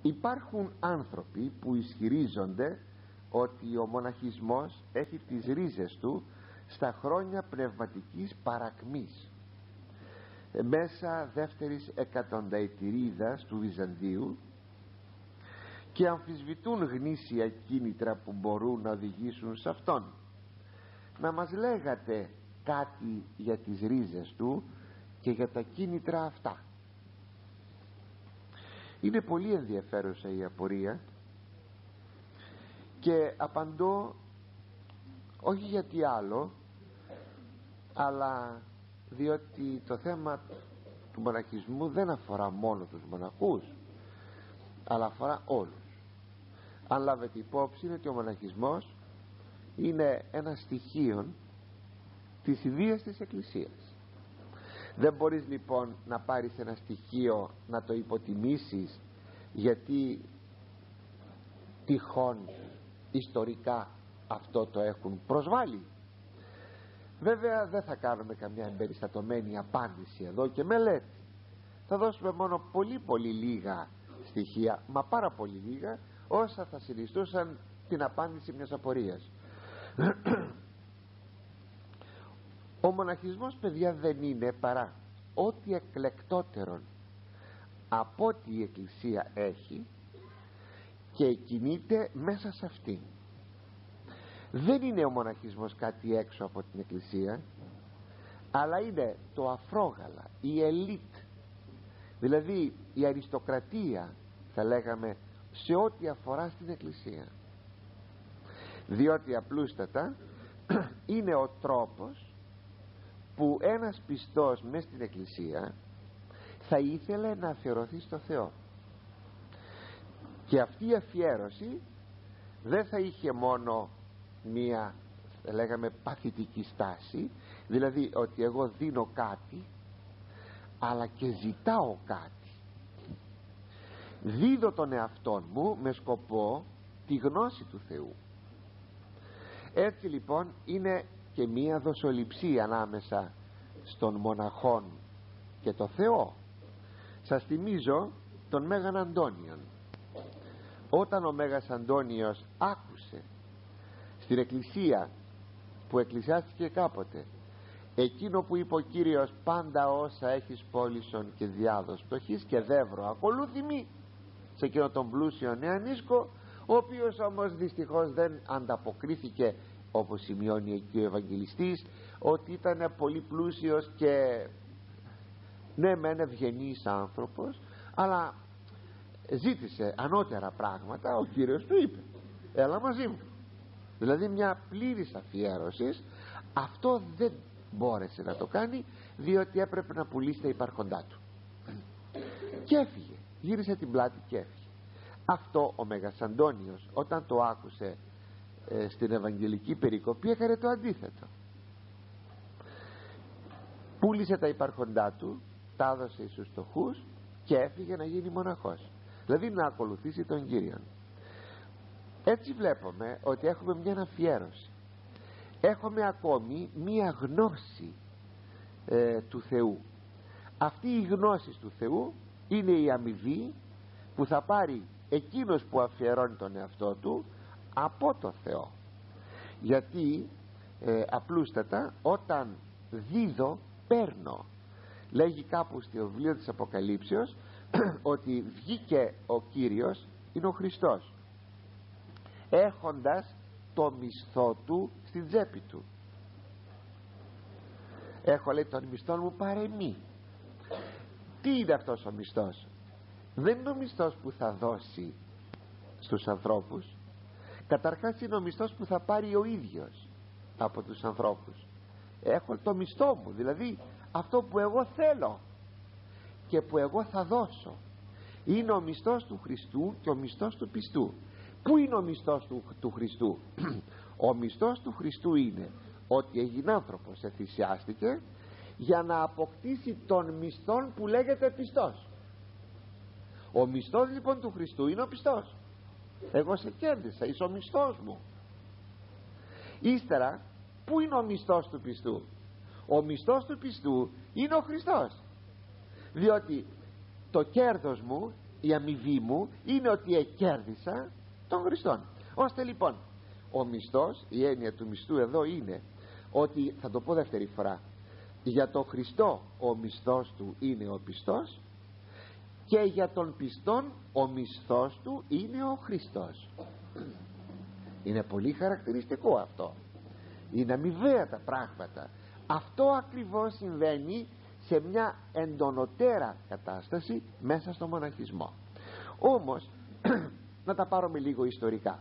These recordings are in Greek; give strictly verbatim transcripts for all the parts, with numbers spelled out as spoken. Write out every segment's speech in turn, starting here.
Υπάρχουν άνθρωποι που ισχυρίζονται ότι ο μοναχισμός έχει τις ρίζες του στα χρόνια πνευματικής παρακμής, μέσα δεύτερης εκατονταετηρίδας του Βυζαντίου, και αμφισβητούν γνήσια κίνητρα που μπορούν να οδηγήσουν σε αυτόν. Να μας λέγατε κάτι για τις ρίζες του και για τα κίνητρα αυτά. Είναι πολύ ενδιαφέρουσα η απορία και απαντώ όχι γιατί άλλο, αλλά διότι το θέμα του μοναχισμού δεν αφορά μόνο τους μοναχούς, αλλά αφορά όλους. Αν λάβετε υπόψη είναι ότι ο μοναχισμός είναι ένα στοιχείο της ιδείας της Εκκλησίας. Δεν μπορείς λοιπόν να πάρεις ένα στοιχείο να το υποτιμήσεις γιατί τυχόν ιστορικά αυτό το έχουν προσβάλει. Βέβαια δεν θα κάνουμε καμιά εμπεριστατωμένη απάντηση εδώ και μελέτη. Θα δώσουμε μόνο πολύ πολύ λίγα στοιχεία, μα πάρα πολύ λίγα, όσα θα συνιστούσαν την απάντηση μιας απορίας. Ο μοναχισμός, παιδιά, δεν είναι παρά ό,τι εκλεκτότερον από ό,τι η Εκκλησία έχει και κινείται μέσα σε αυτή. Δεν είναι ο μοναχισμός κάτι έξω από την Εκκλησία, αλλά είναι το αφρόγαλα, η ελίτ, δηλαδή η αριστοκρατία, θα λέγαμε, σε ό,τι αφορά στην Εκκλησία. Διότι απλούστατα είναι ο τρόπος που ένας πιστός μες στην Εκκλησία θα ήθελε να αφιερωθεί στο Θεό, και αυτή η αφιέρωση δεν θα είχε μόνο μία, θα λέγαμε, παθητική στάση, δηλαδή ότι εγώ δίνω κάτι αλλά και ζητάω κάτι. Δίδω τον εαυτόν μου με σκοπό τη γνώση του Θεού. Έτσι λοιπόν είναι και μία δοσοληψία ανάμεσα στον μοναχόν και το Θεό. Σας θυμίζω τον Μέγαν Αντώνιον. Όταν ο Μέγας Αντώνιος άκουσε στην εκκλησία που εκκλησιάστηκε κάποτε εκείνο που είπε ο Κύριος, πάντα όσα έχεις πόλησον και διάδος πτωχής και δεύρο ακολούθη μη, σε εκείνο τον πλούσιο νεανίσκο, ο οποίος όμως δυστυχώς δεν ανταποκρίθηκε, όπως σημειώνει εκεί ο Ευαγγελιστής, ότι ήταν πολύ πλούσιος και ναι μεν ευγενής άνθρωπος, αλλά ζήτησε ανώτερα πράγματα. Ο Κύριος του είπε, έλα μαζί μου. Δηλαδή μια πλήρης αφιέρωση. Αυτό δεν μπόρεσε να το κάνει, διότι έπρεπε να πουλήσει τα υπάρχοντά του και έφυγε, γύρισε την πλάτη και έφυγε. Αυτό ο Μέγας Αντώνιος, όταν το άκουσε ε, στην Ευαγγελική περικοπή, έκανε το αντίθετο. Πούλησε τα υπάρχοντά του, τα έδωσε στους φτωχούς και έφυγε να γίνει μοναχός, δηλαδή να ακολουθήσει τον Κύριον. Έτσι βλέπουμε ότι έχουμε μια αφιέρωση, έχουμε ακόμη μια γνώση ε, του Θεού. Αυτή η γνώση του Θεού είναι η αμοιβή που θα πάρει εκείνος που αφιερώνει τον εαυτό του από το Θεό. Γιατί ε, απλούστατα όταν δίδω παίρνω. Λέγει κάπου στο βιβλίο της Αποκαλύψεως ότι βγήκε ο Κύριος, είναι ο Χριστός, έχοντας το μισθό του στην τσέπη του. Έχω, λέει, τον μισθό μου παρεμή. Τι είναι αυτός ο μισθός? Δεν είναι ο μισθός που θα δώσει στους ανθρώπους. Καταρχάς είναι ο μισθός που θα πάρει ο ίδιος από τους ανθρώπους. Έχω το μισθό μου, δηλαδή αυτό που εγώ θέλω και που εγώ θα δώσω. Είναι ο μισθός του Χριστού και ο μισθός του πιστού. Πού είναι ο μισθός του, του Χριστού? Ο μισθός του Χριστού είναι ότι έγινε άνθρωπος, εθυσιάστηκε για να αποκτήσει τον μισθόν που λέγεται πιστός. Ο μισθός λοιπόν του Χριστού είναι ο πιστός. Εγώ σε κέρδισα, είσαι ο μισθός μου. Ύστερα, πού είναι ο μισθός του πιστού? Ο μισθός του πιστού είναι ο Χριστός, διότι το κέρδος μου η αμοιβή μου είναι ότι εκέρδισα τον Χριστόν. Ώστε λοιπόν ο μισθός, η έννοια του μισθού εδώ είναι ότι, θα το πω δεύτερη φορά, για τον Χριστό ο μισθός του είναι ο πιστός και για τον πιστόν ο μισθός του είναι ο Χριστός. Είναι πολύ χαρακτηριστικό αυτό, είναι αμοιβαία τα πράγματα. Αυτό ακριβώς συμβαίνει σε μια εντονοτέρα κατάσταση μέσα στο μοναχισμό. Όμως να τα πάρουμε λίγο ιστορικά.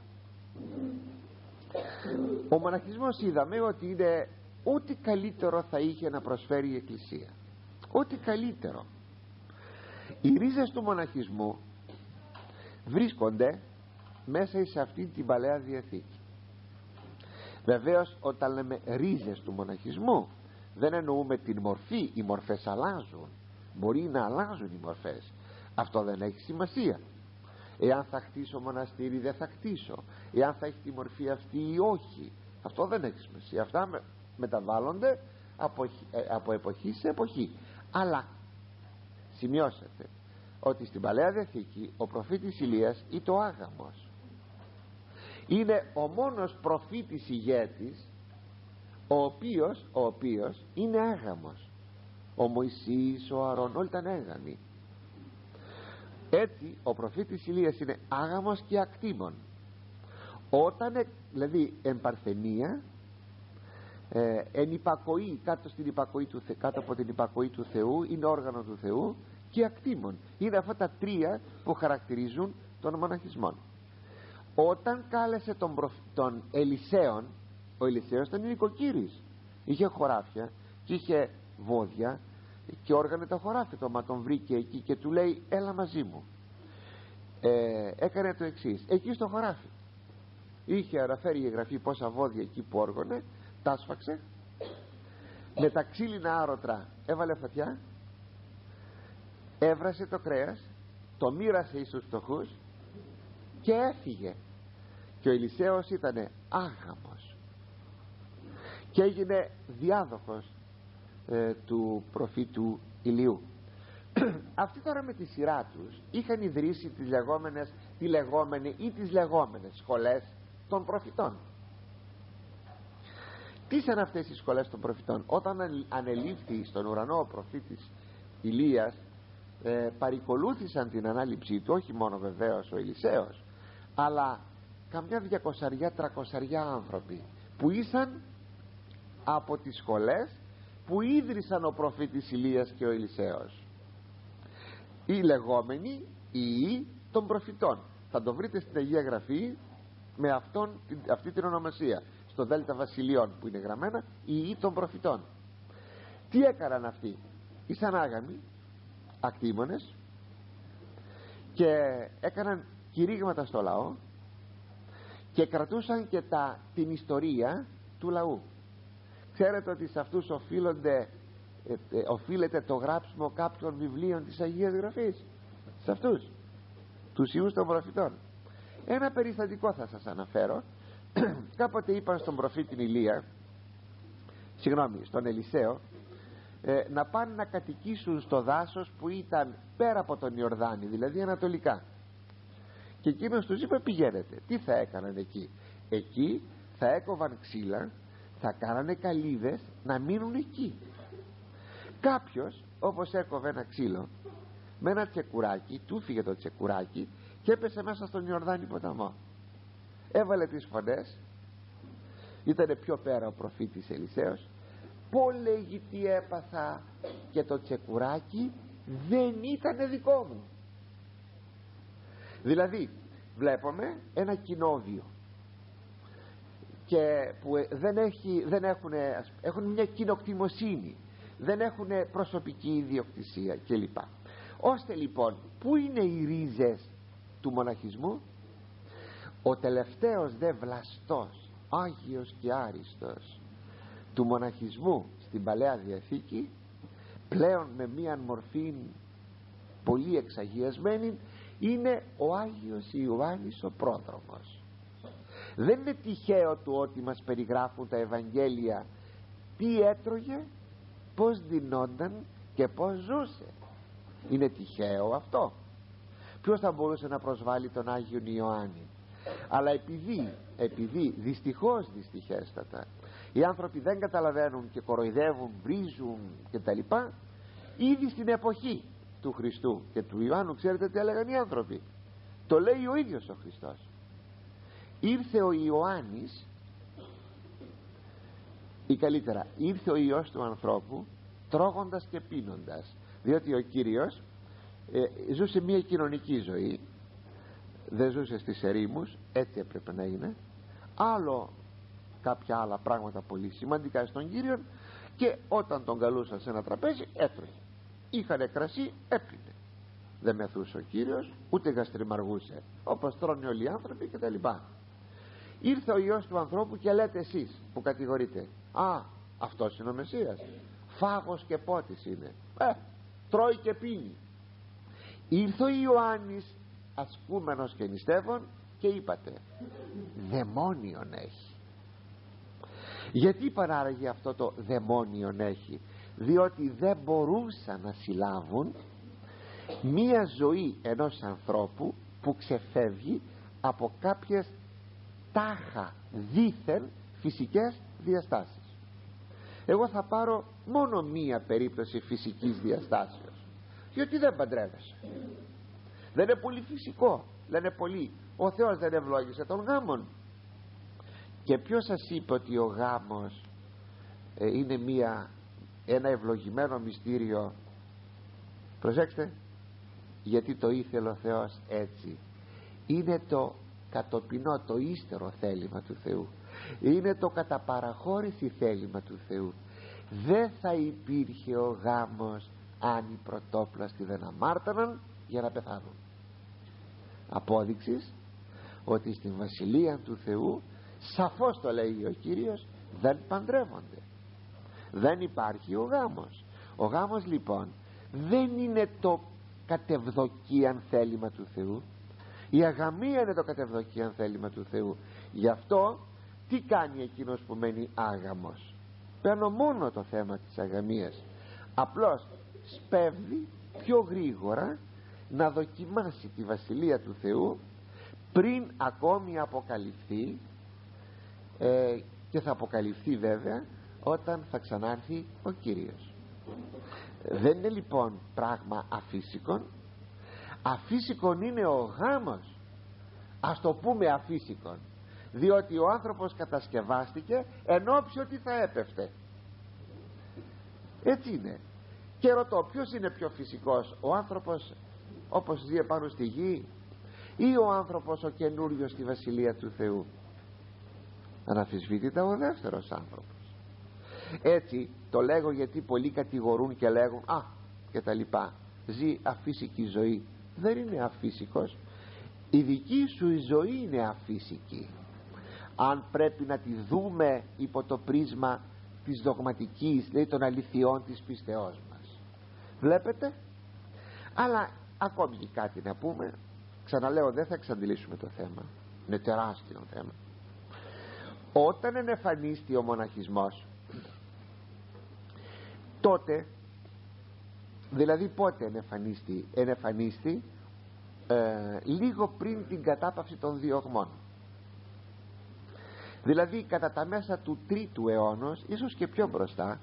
Ο μοναχισμός είδαμε ότι είναι ό,τι καλύτερο θα είχε να προσφέρει η Εκκλησία, ό,τι καλύτερο. Οι ρίζες του μοναχισμού βρίσκονται μέσα σε αυτή την Παλαιά Διαθήκη. Βεβαίως όταν λέμε ρίζες του μοναχισμού δεν εννοούμε την μορφή, οι μορφές αλλάζουν, μπορεί να αλλάζουν οι μορφές, αυτό δεν έχει σημασία. Εάν θα χτίσω μοναστήρι δεν θα χτίσω, εάν θα έχει τη μορφή αυτή ή όχι, αυτό δεν έχει σημασία. Αυτά με, μεταβάλλονται από, ε, από εποχή σε εποχή. Αλλά σημειώσετε ότι στην Παλαιά Διαθήκη ο προφήτης Ηλίας ή το Άγαμος είναι ο μόνος προφήτης ηγέτης ο οποίος, ο οποίος είναι άγαμος. Ο Μωυσής, ο Αρών, όλοι ήταν έγαμοι. Έτσι ο προφήτης Ηλίας είναι άγαμος και ακτήμων. Όταν δηλαδή εν παρθενία, ε, εν υπακοή, κάτω, στην υπακοή του, κάτω από την υπακοή του Θεού, είναι όργανο του Θεού, και ακτήμων. Είναι αυτά τα τρία που χαρακτηρίζουν τον μοναχισμό. Όταν κάλεσε τον, προφ... τον Ελισέον, ο Ελισέος ήταν νοικοκύρης, είχε χωράφια και είχε βόδια και όργανε τα χωράφια του. Μα τον βρήκε εκεί και του λέει έλα μαζί μου. ε, έκανε το εξής: εκεί στο χωράφι είχε αναφέρει η εγγραφή πόσα βόδια εκεί που όργωνε, τα σφαξε με τα ξύλινα άρωτρα, έβαλε φωτιά, έβρασε το κρέας, το μοίρασε εις τους φτωχούς και έφυγε. Και ο Ελισέος ήτανε άγαμος και έγινε διάδοχος ε, του προφήτου Ηλίου. Αυτοί τώρα με τη σειρά τους είχαν ιδρύσει τις λεγόμενες, τη λεγόμενη ή τις λεγόμενες σχολές των προφητών. Τι ήταν αυτές οι σχολές των προφητών? Όταν ανελήφθη στον ουρανό ο προφήτης Ηλίας, ε, παρικολούθησαν την ανάληψή του, όχι μόνο βεβαίως ο Ελισέος, αλλά καμιά διακοσαριά τρακοσαριά άνθρωποι που ήσαν από τις σχολές που ίδρυσαν ο προφήτης Ηλίας και ο Ελισέος, οι λεγόμενοι οι των προφητών. Θα το βρείτε στην Αγία Γραφή με αυτόν, αυτή την ονομασία στο Δέλτα Βασιλειών που είναι γραμμένα, οι ή των προφητών. Τι έκαναν αυτοί? Ήσαν άγαμοι, ακτήμονες, και έκαναν κηρύγματα στο λαό και κρατούσαν και τα, την ιστορία του λαού. Ξέρετε ότι σε αυτούς οφείλονται, ε, ε, οφείλεται το γράψιμο κάποιων βιβλίων της Αγίας Γραφής, σε αυτούς τους ιούς των προφητών. Ένα περιστατικό θα σας αναφέρω. Κάποτε είπαν στον προφήτη Ηλία, συγγνώμη, στον Ελισέο, ε, να πάνε να κατοικήσουν στο δάσος που ήταν πέρα από τον Ιορδάνη, δηλαδή ανατολικά. Και εκείνος τους είπε πηγαίνετε. Τι θα έκαναν εκεί? Εκεί θα έκοβαν ξύλα, θα κάνανε καλύδες να μείνουν εκεί. Κάποιος όπως έκοβε ένα ξύλο με ένα τσεκουράκι, του φύγε το τσεκουράκι και έπεσε μέσα στον Ιορδάνη ποταμό. Έβαλε τις φωνές, ήτανε πιο πέρα ο προφήτης Ελισέος. Πω λέγει τι έπαθα και το τσεκουράκι δεν ήτανε δικό μου. Δηλαδή βλέπουμε ένα κοινόβιο και που δεν, έχει, δεν έχουν, έχουν μια κοινοκτημοσύνη, δεν έχουν προσωπική ιδιοκτησία κλπ. Ώστε λοιπόν, πού είναι οι ρίζες του μοναχισμού? Ο τελευταίος δε βλαστός, Άγιος και άριστος του μοναχισμού στην Παλαιά Διαθήκη, πλέον με μία μορφή πολύ εξαγιασμένη, είναι ο Άγιος Ιωάννης ο πρόδρομος. Δεν είναι τυχαίο του ότι μας περιγράφουν τα Ευαγγέλια τι έτρωγε, πως δινόταν και πως ζούσε. Είναι τυχαίο αυτό? Ποιος θα μπορούσε να προσβάλλει τον Άγιον Ιωάννη? Αλλά επειδή, επειδή δυστυχώς δυστυχέστατα οι άνθρωποι δεν καταλαβαίνουν και κοροϊδεύουν, βρίζουν και τα λοιπά, ήδη στην εποχή του Χριστού και του Ιωάννου, ξέρετε τι έλεγαν οι άνθρωποι? Το λέει ο ίδιος ο Χριστός. Ήρθε ο Ιωάννης, ή καλύτερα ήρθε ο Υιός του ανθρώπου τρώγοντας και πίνοντας, διότι ο Κύριος ε, ζούσε μια κοινωνική ζωή, δεν ζούσε στις ερήμους, έτσι έπρεπε να είναι, άλλο κάποια άλλα πράγματα πολύ σημαντικά στον Κύριο, και όταν τον καλούσαν σε ένα τραπέζι έτρωγε, είχανε κρασί, έπινε, δεν μεθούσε ο Κύριος, ούτε γαστριμαργούσε όπως τρώνε όλοι οι άνθρωποι και τα λοιπά. Ήρθε ο Υιός του ανθρώπου και λέτε εσείς που κατηγορείτε, α, αυτός είναι ο Μεσσίας, φάγος και πότης είναι, ε, τρώει και πίνει. Ήρθε ο Ιωάννης ασκούμενος και νηστεύων και είπατε, δαιμόνιον έχει. Γιατί παράραγε αυτό το δαιμόνιον έχει? Διότι δεν μπορούσαν να συλλάβουν μία ζωή ενός ανθρώπου που ξεφεύγει από κάποιες τάχα δήθεν φυσικές διαστάσεις. Εγώ θα πάρω μόνο μία περίπτωση φυσικής διαστάσεως, διότι δεν παντρεύεσαι, δεν είναι πολύ φυσικό. Λένε πολλοί, ο Θεός δεν ευλόγησε τον γάμον. Και ποιος σας είπε ότι ο γάμος ε, είναι μία, ένα ευλογημένο μυστήριο? Προσέξτε, γιατί το ήθελε ο Θεός έτσι. Είναι το κατοπινό, το ύστερο θέλημα του Θεού, είναι το κατά παραχώρηση θέλημα του Θεού. Δεν θα υπήρχε ο γάμος αν οι πρωτόπλαστοι δεν αμάρταναν για να πεθάνουν. Απόδειξης ότι στην Βασιλεία του Θεού, σαφώς το λέει ο Κύριος, δεν παντρεύονται, δεν υπάρχει ο γάμος. Ο γάμος λοιπόν δεν είναι το κατευδοκίαν θέλημα του Θεού, η αγαμία είναι το κατευδοκίαν θέλημα του Θεού. Γι' αυτό τι κάνει εκείνος που μένει άγαμος? Παίρνω μόνο το θέμα της αγαμίας, απλώς σπέβδει πιο γρήγορα να δοκιμάσει τη Βασιλεία του Θεού πριν ακόμη αποκαλυφθεί, ε, και θα αποκαλυφθεί βέβαια όταν θα ξανάρθει ο Κύριος. Δεν είναι λοιπόν πράγμα αφύσικον. Αφύσικον είναι ο γάμος, ας το πούμε αφύσικον, διότι ο άνθρωπος κατασκευάστηκε εν όψει ότι θα έπεφτε. Έτσι είναι. Και ρωτώ, ποιος είναι πιο φυσικός, ο άνθρωπος όπως ζει επάνω στη γη ή ο άνθρωπος ο καινούριος στη Βασιλεία του Θεού? Αναμφισβήτητα ο δεύτερος άνθρωπος. Έτσι το λέγω γιατί πολλοί κατηγορούν και λέγουν, α, και τα λοιπά, ζει αφύσικη ζωή. Δεν είναι αφύσικος, η δική σου η ζωή είναι αφύσικη, αν πρέπει να τη δούμε υπό το πρίσμα της δογματικής, δηλαδή των αληθιών της πίστεώς μας. Βλέπετε? Αλλά ακόμη και κάτι να πούμε, ξαναλέω, δεν θα εξαντλήσουμε το θέμα, είναι τεράστιο θέμα. Όταν ενεφανίστη ο μοναχισμός, τότε, δηλαδή πότε ενεφανίστη? Ενεφανίστη ε, λίγο πριν την κατάπαυση των διωγμών, δηλαδή κατά τα μέσα του τρίτου αιώνος, ίσως και πιο μπροστά,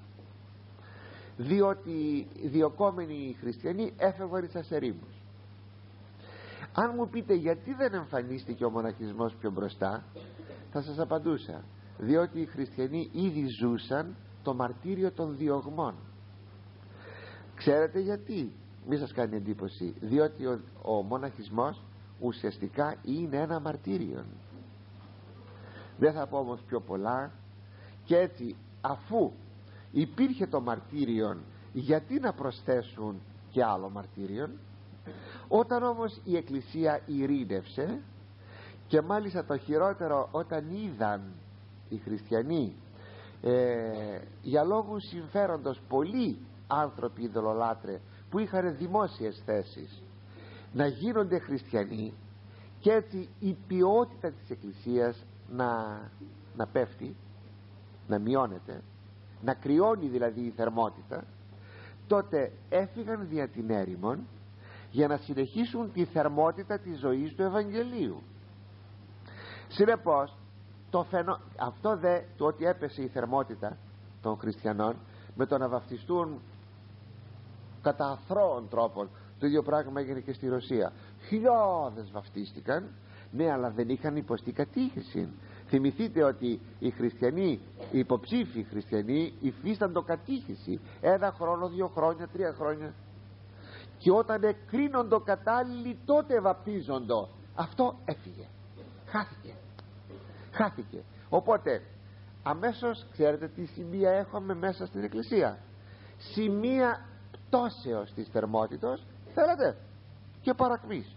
διότι διωκόμενοι οι χριστιανοί έφευγαν εις ερήμους. Αν μου πείτε γιατί δεν εμφανίστηκε ο μοναχισμός πιο μπροστά, θα σας απαντούσα, διότι οι χριστιανοί ήδη ζούσαν το μαρτύριο των διωγμών. Ξέρετε γιατί? Μη σας κάνει εντύπωση, διότι ο, ο μοναχισμός ουσιαστικά είναι ένα μαρτύριο. Δεν θα πω όμως πιο πολλά. Και έτσι, αφού υπήρχε το μαρτύριον, γιατί να προσθέσουν και άλλο μαρτύριον? Όταν όμως η Εκκλησία ειρήνευσε, και μάλιστα το χειρότερο, όταν είδαν οι χριστιανοί ε, για λόγους συμφέροντος πολλοί άνθρωποι ειδωλολάτρε που είχαν δημόσιες θέσεις να γίνονται χριστιανοί, και έτσι η ποιότητα της Εκκλησίας να, να πέφτει, να μειώνεται, να κρυώνει δηλαδή η θερμότητα, τότε έφυγαν δια την έρημον για να συνεχίσουν τη θερμότητα της ζωής του Ευαγγελίου. Συνεπώς το φαινο... αυτό δε, το ότι έπεσε η θερμότητα των χριστιανών με το να βαφτιστούν κατά αθρώων τρόπων, το ίδιο πράγμα έγινε και στη Ρωσία. Χιλιάδες βαφτίστηκαν, ναι, αλλά δεν είχαν υποστεί κατήχηση. Θυμηθείτε ότι οι χριστιανοί, οι υποψήφοι χριστιανοί υφίσταντο κατήχηση ένα χρόνο, δύο χρόνια, τρία χρόνια, και όταν εκρίνοντο κατάλληλοι τότε βαπτίζοντο. Αυτό έφυγε, χάθηκε χάθηκε Οπότε αμέσως ξέρετε τι σημεία έχουμε μέσα στην Εκκλησία? Σημεία πτώσεως της θερμότητος, θέλετε, και παρακμής.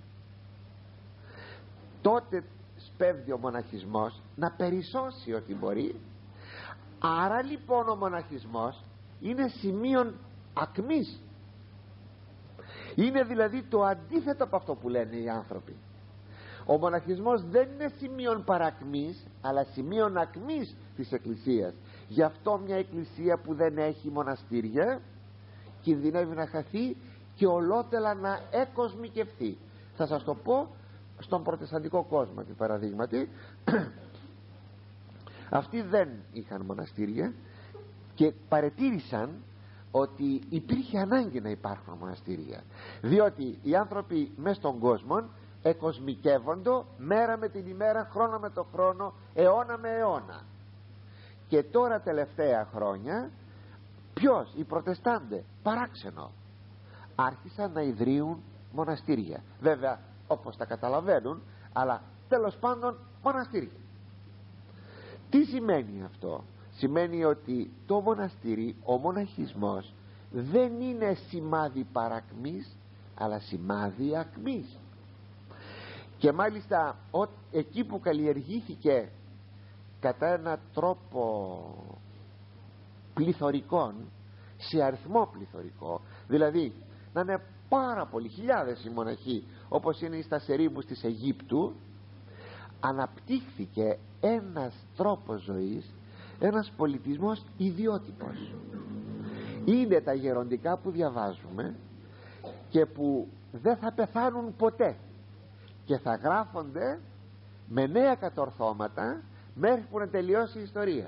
Τότε σπέβδει ο μοναχισμός να περισσώσει ό,τι μπορεί. Άρα λοιπόν ο μοναχισμός είναι σημείον ακμής. Είναι δηλαδή το αντίθετο από αυτό που λένε οι άνθρωποι. Ο μοναχισμός δεν είναι σημείον παρακμής, αλλά σημείον ακμής της Εκκλησίας. Γι' αυτό μια εκκλησία που δεν έχει μοναστήρια κινδυνεύει να χαθεί και ολότελα να εκοσμικευθεί. Θα σας το πω στον προτεσταντικό κόσμο, επί παραδείγματι. Αυτοί δεν είχαν μοναστήρια και παρετήρησαν ότι υπήρχε ανάγκη να υπάρχουν μοναστήρια, διότι οι άνθρωποι μες στον κόσμο εκοσμικεύοντο μέρα με την ημέρα, χρόνο με το χρόνο, αιώνα με αιώνα. Και τώρα τελευταία χρόνια ποιος? Οι Προτεστάντες, παράξενο, άρχισαν να ιδρύουν μοναστήρια. Βέβαια όπως τα καταλαβαίνουν, αλλά τέλος πάντων μοναστήρια. Τι σημαίνει αυτό? Σημαίνει ότι το μοναστήρι, ο μοναχισμός, δεν είναι σημάδι παρακμής, αλλά σημάδι ακμής. Και μάλιστα ο, εκεί που καλλιεργήθηκε κατά ένα τρόπο πληθωρικών, σε αριθμό πληθωρικό, δηλαδή να είναι πάρα πολλοί, χιλιάδες οι μοναχοί, όπως είναι στα Σερίμους της Αιγύπτου, αναπτύχθηκε ένας τρόπος ζωής, ένας πολιτισμός ιδιότυπος. Είναι τα γεροντικά που διαβάζουμε και που δεν θα πεθάνουν ποτέ και θα γράφονται με νέα κατορθώματα μέχρι που να τελειώσει η ιστορία.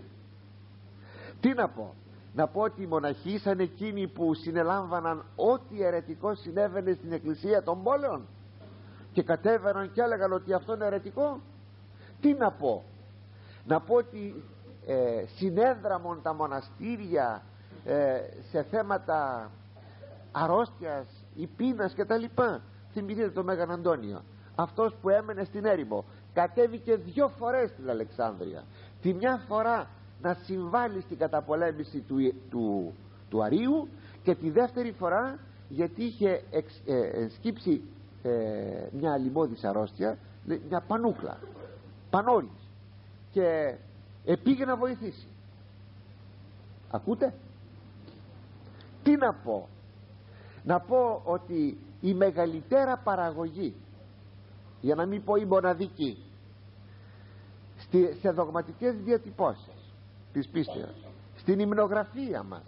Τι να πω? Να πω ότι οι μοναχοί ήσαν εκείνοι που συνελάμβαναν ό,τι αιρετικό συνέβαινε στην εκκλησία των πόλεων και κατέβαιναν και έλεγαν ότι αυτό είναι αιρετικό. Τι να πω? Να πω ότι ε, συνέδραμον τα μοναστήρια ε, σε θέματα αρρώστιας ή πείνας και τα λοιπά. Θυμηθείτε τον Μέγαν Αντώνιο, αυτός που έμενε στην έρημο, κατέβηκε δυο φορές στην Αλεξάνδρεια. Τη μια φορά να συμβάλλει στην καταπολέμηση του, του, του Αρείου, και τη δεύτερη φορά γιατί είχε εξ, ε, ενσκύψει ε, μια αλιμώδης αρρώστια, μια πανούκλα, πανόλης, και επήγε να βοηθήσει. Ακούτε? Τι να πω? Να πω ότι η μεγαλύτερα παραγωγή, για να μην πω η μοναδική, στη, σε δογματικές διατυπώσεις της πίστεως, στην υμνογραφία μας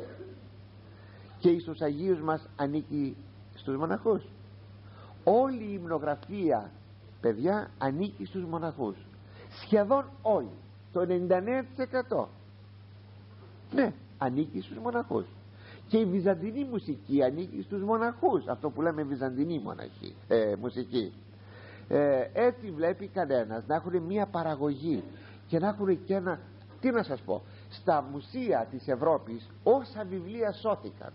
και εις τους Αγίους μας, ανήκει στους μοναχούς. Όλη η υμνογραφία, παιδιά, ανήκει στους μοναχούς. Σχεδόν όλη, το ενενήντα εννέα τοις εκατό, ναι, ανήκει στους μοναχούς. Και η βυζαντινή μουσική ανήκει στους μοναχούς, αυτό που λέμε βυζαντινή μοναχή, ε, μουσική. ε, έτσι βλέπει κανένας να έχουν μια παραγωγή και να έχουν και ένα, τι να σας πω, στα μουσεία της Ευρώπης όσα βιβλία σώθηκαν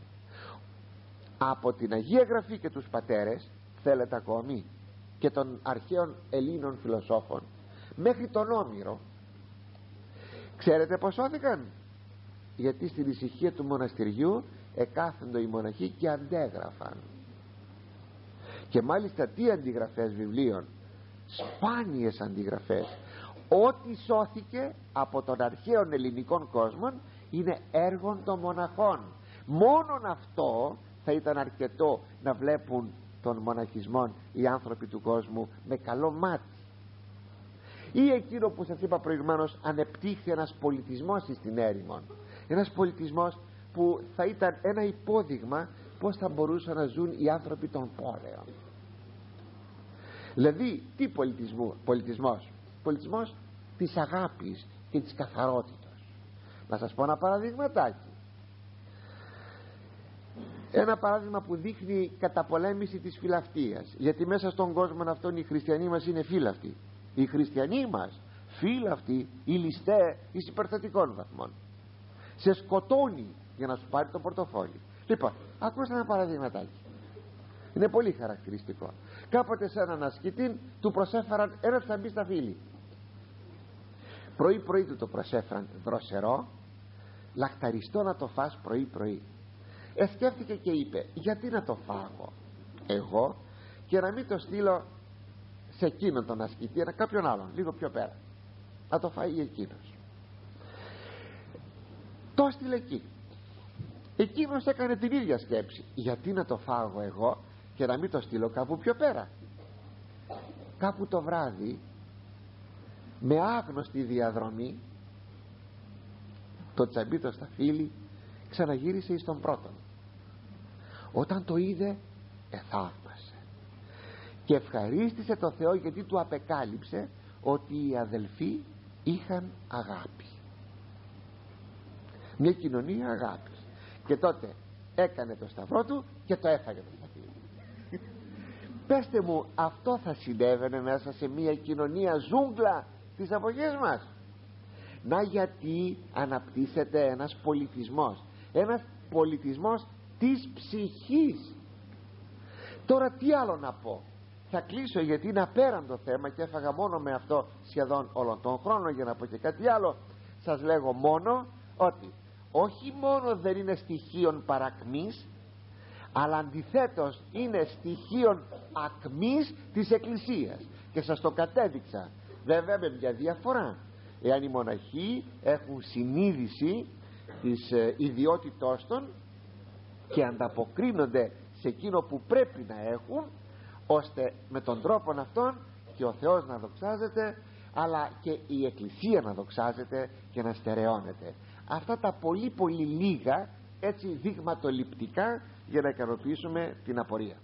από την Αγία Γραφή και τους πατέρες, θέλετε ακόμη, και των αρχαίων Ελλήνων φιλοσόφων μέχρι τον Όμηρο. Ξέρετε πως σώθηκαν? Γιατί στην ησυχία του μοναστηριού εκάθεντο οι μοναχοί και αντέγραφαν. Και μάλιστα τι αντιγραφές βιβλίων, σπάνιες αντιγραφές. Ό,τι σώθηκε από τον αρχαίων ελληνικών κόσμων είναι έργων των μοναχών. Μόνον αυτό θα ήταν αρκετό να βλέπουν τον μοναχισμό οι άνθρωποι του κόσμου με καλό μάτι. Ή εκείνο που σας είπα προηγουμένως, ανεπτύχθη ένας πολιτισμός στην έρημο, ένας πολιτισμός που θα ήταν ένα υπόδειγμα πως θα μπορούσαν να ζουν οι άνθρωποι των πόλεων. Δηλαδή τι πολιτισμού, πολιτισμός? Πολιτισμός της αγάπης και της καθαρότητας. Να σας πω ένα παραδειγματάκι. Ένα παράδειγμα που δείχνει καταπολέμηση της φιλαυτίας, γιατί μέσα στον κόσμο αυτόν οι χριστιανοί μας είναι φύλαυτοι. Οι χριστιανοί μας φύλαυτοι, οι ληστέ εις υπερθετικών βαθμών. Σε σκοτώνει για να σου πάρει το πορτοφόλι. Λοιπόν, ακούστε ένα παραδειγματάκι. Είναι πολύ χαρακτηριστικό. Κάποτε σε έναν ασκητή του προσέφεραν ένα τσαμπί στα φύλλη. Πρωί πρωί του το προσέφεραν δροσερό, λαχταριστό να το φας πρωί πρωί. Εσκέφτηκε και είπε, γιατί να το φάγω εγώ και να μην το στείλω σε εκείνον τον ασκητή, ένα κάποιον άλλον λίγο πιο πέρα, να το φάει εκείνος. Το έστειλε εκεί. Εκείνος έκανε την ίδια σκέψη, γιατί να το φάγω εγώ και να μην το στείλω κάπου πιο πέρα. Κάπου το βράδυ, με άγνωστη διαδρομή, το τσαμπί το σταφύλι ξαναγύρισε εις τον πρώτον. Όταν το είδε, εθαύμασε και ευχαρίστησε το Θεό, γιατί του απεκάλυψε ότι οι αδελφοί είχαν αγάπη, μια κοινωνία αγάπης. Και τότε έκανε το σταυρό του και το έφαγε το σταφύλι. Πέστε μου, αυτό θα συνέβαινε μέσα σε μια κοινωνία ζούγκλα της εποχής μας? Να γιατί αναπτύσσεται ένας πολιτισμός, ένας πολιτισμός της ψυχής. Τώρα τι άλλο να πω? Θα κλείσω, γιατί είναι απέραντο θέμα και έφαγα μόνο με αυτό σχεδόν όλον τον χρόνο για να πω και κάτι άλλο. Σας λέγω μόνο ότι όχι μόνο δεν είναι στοιχείων παρακμής, αλλά αντιθέτως είναι στοιχείων ακμής της Εκκλησίας, και σας το κατέδειξα βέβαια με μια διαφορά. Εάν οι μοναχοί έχουν συνείδηση της ε, ιδιότητός των και ανταποκρίνονται σε εκείνο που πρέπει να έχουν, ώστε με τον τρόπο αυτόν και ο Θεός να δοξάζεται, αλλά και η Εκκλησία να δοξάζεται και να στερεώνεται. Αυτά τα πολύ πολύ λίγα έτσι δειγματοληπτικά για να ικανοποιήσουμε την απορία.